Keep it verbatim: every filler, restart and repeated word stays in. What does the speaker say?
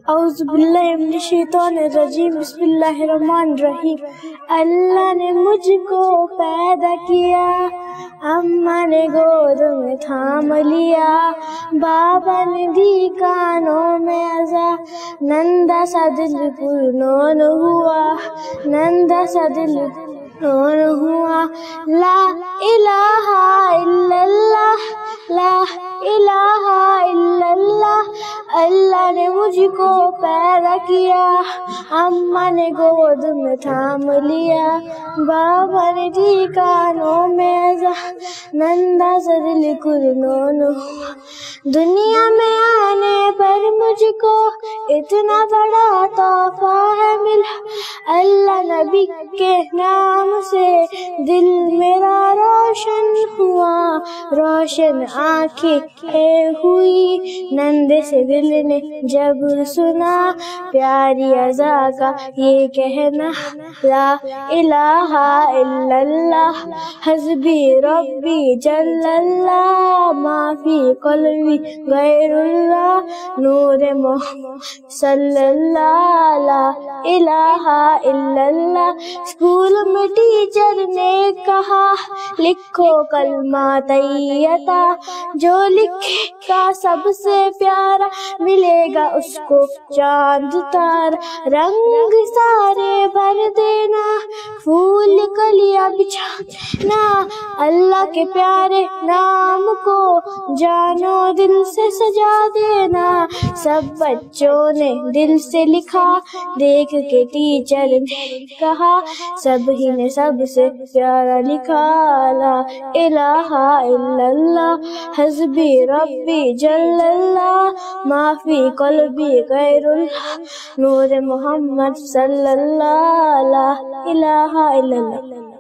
اعوذ باللہ من الشیطان الرجیم بسم اللہ الرحمن الرحیم۔ اللہ نے مجھ کو پیدا کیا، اماں نے گود میں تھام لیا، بابا نے دی کانوں میں عزا، نندا سا دل پرنون ہوا، نندا سا دل پرنون ہوا۔ لا الہ الا اللہ، لا الہ الا اللہ، اللہ نے مجھ کو پیدا کیا، اماں نے گود میں تھام لیا، بابا نے دی کانوں میں عزا، نندا سا دل پرنون ہوا۔ دنیا میں آنے پر مجھ کو اتنا بڑا تحفہ ہے ملا، اللہ نبی کے نام سے دل میرا روشن ہوا، روشن آنکھیں ہوئی نندے سے دل نے جب سنا، پیاری عزا کا یہ کہنا، لا الہ الا اللہ، حسبی ربی جل اللہ، ما فی قلبی غیر اللہ، نور محمد صلی اللہ، لا الہ الا اللہ۔ اسکول میں ٹیچر نے کہا لکھو کلمہ طیبہ، جو لکھے گا سب سے پیارا ملے گا اس کو چاند تارا، رنگ سارے بھر دینا، پھول کلیاں بچھا دینا، اللہ کے پیارے نام کو جانو دل سے سجا دینا۔ سب بچوں نے دل سے لکھا، دیکھ کے ٹیچر نے کہا سب ہی نے سب سے پیارا لکھا، لا الہ الا اللہ، حسبی ربی جل اللہ، ما فی قلبی غیر اللہ، نور محمد صلی اللہ، لا الہ الا اللہ۔